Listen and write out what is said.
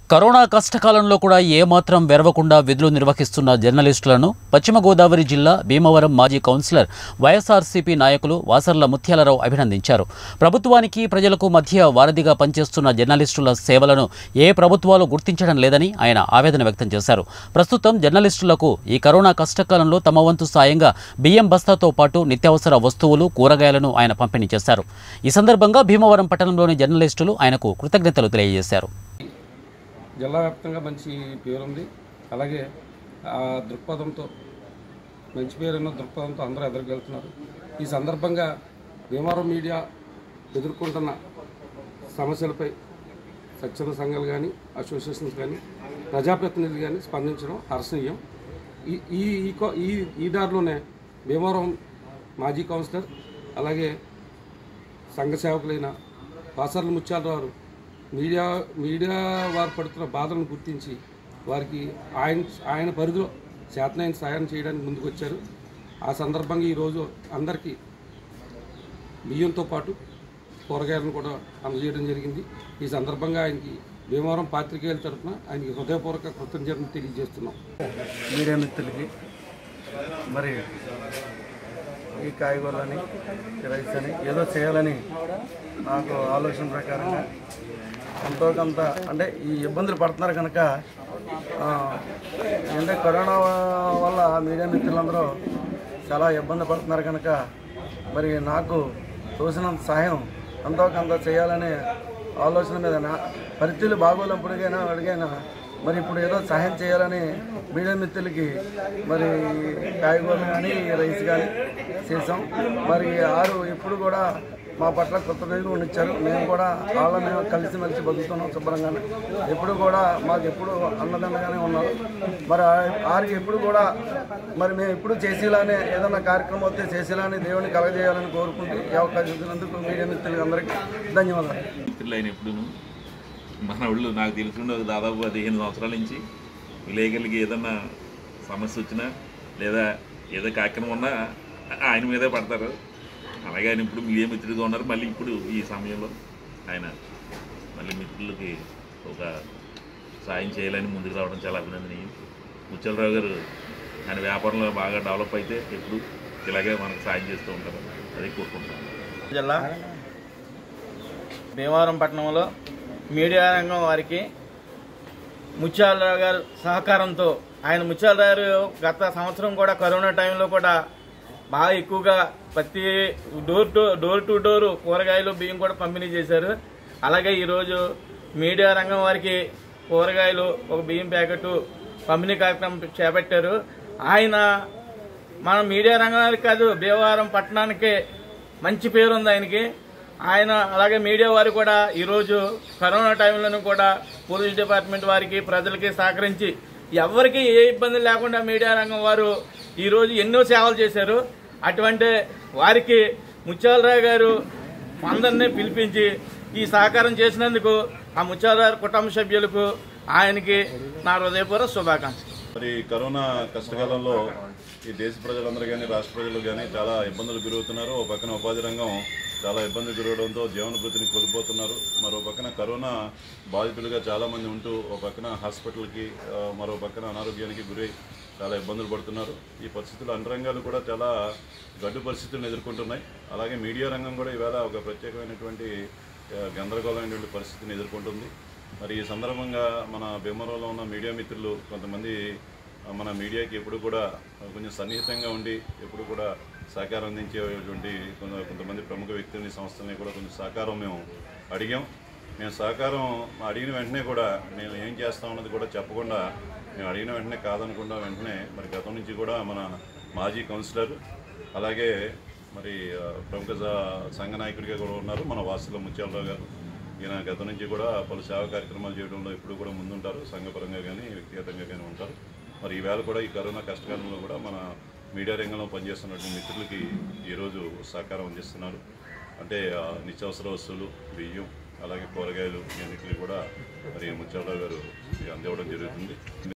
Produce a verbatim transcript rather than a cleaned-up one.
Corona కష్టకాలంలో కూడా ఏమాత్రం వెరవకుండా విధులు నిర్వహిస్తున్న జర్నలిస్టులను పశ్చిమ గోదావరి జిల్లా భీమవరం మాజీ కౌన్సిలర్ వైఎస్ఆర్సీపీ నాయకులు వాసర్ల ముత్యాలరావు అభినందించారు. ప్రభుత్వానికి ప్రజలకు మధ్య వారధిగా పనిచేస్తున్న జర్నలిస్టుల సేవలను ఏ ప్రభుత్వాలు గుర్తించడం లేదని ఆయన ఆవేదన వ్యక్తం చేశారు. ప్రస్తుతం జర్నలిస్టులకు ఈ కరోనా కష్టకాలంలో తమ వంతు సాయంగా బియ్యం బస్తాతో పాటు నిత్యావసర వస్తువులు, కూరగాయలను ఆయన పంపిణీ చేశారు. ఈ సందర్భంగా భీమవరం పట్టణంలోని జర్నలిస్టులు ఆయనకు కృతజ్ఞతలు తెలియజేశారు. జిల్లా వ్యాప్తంగా మంచి పేరుంది. అలాగే ఆ దృక్పథంతో మంచి పేరున్న దృక్పథంతో అందరూ ఎదురుకెళ్తున్నారు. ఈ సందర్భంగా భీమవరం మీడియా ఎదుర్కొంటున్న సమస్యలపై స్వచ్ఛంద సంఘాలు కానీ, అసోసియేషన్స్ కానీ, ప్రజాప్రతినిధులు కానీ స్పందించడం హర్షణీయం. ఈ ఈ ఈ ఈ దారిలోనే భీమవరం మాజీ కౌన్సిలర్ అలాగే సంఘ సేవకులైన వాసర్ల ముత్యాలరావు మీడియా మీడియా వారు పడుతున్న బాధలను గుర్తించి వారికి ఆయన ఆయన పరిధిలో చేతనైన సాయం చేయడానికి ముందుకు వచ్చారు. ఆ సందర్భంగా ఈరోజు అందరికీ బియ్యంతో పాటు కూరగాయలను కూడా అందజేయడం జరిగింది. ఈ సందర్భంగా ఆయనకి భీమవరం పాత్రికేయుల తరఫున ఆయనకి హృదయపూర్వక కృతజ్ఞతలు తెలియజేస్తున్నాం. మీడియా మిత్రులకి మరి ఈ కాయగూరలని, రైస్ అని ఏదో చేయాలని నాకు ఆలోచన ప్రకారంగా ఎంతో కొంత అంటే ఈ ఇబ్బందులు పడుతున్నారు కనుక అంటే కరోనా వల్ల మీడియా మిత్రులందరూ చాలా ఇబ్బంది పడుతున్నారు కనుక మరి నాకు తోసినంత సహాయం ఎంతో కొంత చేయాలనే ఆలోచన మీద నా పరిస్థితులు బాగోలేనప్పుడుగైనా అడిగైనా మరి ఇప్పుడు ఏదో సహాయం చేయాలని మీడియా మిత్రులకి మరి కాయగూరలు కానీ, రైస్ కానీ చేసాం. మరి ఆరు ఎప్పుడు కూడా మా పట్ల కృతజ్ఞతలు ఉండిచ్చారు. మేము కూడా వాళ్ళ మేము కలిసిమెలిసి బతుకుతున్నాం శుభ్రంగానే. ఎప్పుడు కూడా మాకు ఎప్పుడు అన్నదండగానే ఉన్నారు. మరి ఆరికి ఎప్పుడు కూడా మరి మేము ఎప్పుడు చేసేలానే ఏదైనా కార్యక్రమం వస్తే చేసేలానే దేవుని కలగజేయాలని కోరుకుంటూ ఈ అవకాశం ఇచ్చినందుకు మీడియా మిత్రులకి అందరికీ ధన్యవాదాలు. మిత్రులైన ఎప్పుడు మన వాళ్ళు నాకు తెలిసిన దాదాపు పదిహేను సంవత్సరాల నుంచి విలేకరులకి ఏదన్నా సమస్య వచ్చినా లేదా ఏదో కార్యక్రమం ఉన్నా ఆయన మీదే పడతారు. అలాగే ఆయన ఇప్పుడు మీడియా మిత్రుడిగా ఉన్నారు. మళ్ళీ ఇప్పుడు ఈ సమయంలో ఆయన మళ్ళీ మిత్రులకి ఒక సాయం చేయాలని ముందుకు రావడం చాలా అభినందనీయం. ముత్యాలరావు గారు ఆయన వ్యాపారంలో బాగా డెవలప్ అయితే ఎప్పుడు ఇలాగే మనకు సాయం చేస్తూ ఉంటారు. అది కోరుకుంటున్నాను. జిల్లా భీమవరం పట్టణంలో మీడియా రంగం వారికి ముత్యాలరావు గారు సహకారంతో ఆయన ముత్యాలరావు గారు గత సంవత్సరం కూడా కరోనా టైంలో కూడా బాగా ఎక్కువగా ప్రతి door to door to door కూరగాయలు, బియ్యం కూడా పంపిణీ చేశారు. అలాగే ఈరోజు మీడియా రంగం వారికి కూరగాయలు, ఒక బియ్యం ప్యాకెట్ పంపిణీ కార్యక్రమం చేపట్టారు. ఆయన మన మీడియా రంగం వారికి కాదు, భీమవరం పట్టణానికే మంచి పేరు ఉంది ఆయనకి. ఆయన అలాగే మీడియా వారు కూడా ఈరోజు కరోనా టైంలోనూ కూడా పోలీస్ డిపార్ట్మెంట్ వారికి, ప్రజలకి సహకరించి ఎవరికి ఏ ఇబ్బంది లేకుండా మీడియా రంగం వారు ఈరోజు ఎన్నో సేవలు చేశారు. అటువంటి వారికి ముత్యాలరావు గారు అందరినీ పిలిపించి ఈ సహకారం చేసినందుకు ఆ ముత్యాలరావు కుటుంబ సభ్యులకు ఆయనకి నా హృదయపూర్వక శుభాకాంక్షలు. మరి కరోనా కష్టకాలంలో ఈ దేశ ప్రజలందరూ కానీ, రాష్ట్ర ప్రజలు కానీ చాలా ఇబ్బందులు గురవుతున్నారు. ఓ పక్కన ఉపాధి రంగం చాలా ఇబ్బంది గురవడంతో జీవనభృతిని కోల్పోతున్నారు. మరో పక్కన కరోనా బాధితులుగా చాలామంది ఉంటూ ఓ పక్కన హాస్పిటల్కి, మరో పక్కన అనారోగ్యానికి గురై చాలా ఇబ్బందులు పడుతున్నారు. ఈ పరిస్థితులు అన్ని రంగాలు కూడా చాలా గడ్డు పరిస్థితులను ఎదుర్కొంటున్నాయి. అలాగే మీడియా రంగం కూడా ఈవేళ ఒక ప్రత్యేకమైనటువంటి గందరగోళమైనటువంటి పరిస్థితిని ఎదుర్కొంటుంది. మరి ఈ సందర్భంగా మన భీమవరంలో ఉన్న మీడియా మిత్రులు కొంతమంది మన మీడియాకి ఎప్పుడు కూడా కొంచెం సన్నిహితంగా ఉండి ఎప్పుడు కూడా సహకారం అందించేటువంటి కొంత కొంతమంది ప్రముఖ వ్యక్తులని, సంస్థలని కూడా కొంచెం సహకారం మేము అడిగాం. మేము సహకారం అడిగిన వెంటనే కూడా మేము ఏం చేస్తామన్నది కూడా చెప్పకుండా, మేము అడిగిన వెంటనే కాదనకుండా వెంటనే మరి గతం నుంచి కూడా మన మాజీ కౌన్సిలర్ అలాగే మరి ప్రముఖ సంఘ నాయకుడిగా కూడా ఉన్నారు మన వాసర్ల ముత్యాలరావు గారు. ఈయన గతం నుంచి కూడా పలు సేవా కార్యక్రమాలు చేయడంలో ఎప్పుడు కూడా ముందుంటారు. సంఘపరంగా కానీ, వ్యక్తిగతంగా కానీ ఉంటారు. మరి ఈవేళ కూడా ఈ కరోనా కష్టకాలంలో కూడా మన మీడియా రంగంలో పనిచేస్తున్నటువంటి మిత్రులకి ఈరోజు సహకారం అందిస్తున్నారు. అంటే నిత్యావసర వస్తువులు, బియ్యం, అలాగే కూరగాయలు అన్నింటినీ కూడా మరి ముత్యాలరావు గారు అందివ్వడం జరుగుతుంది.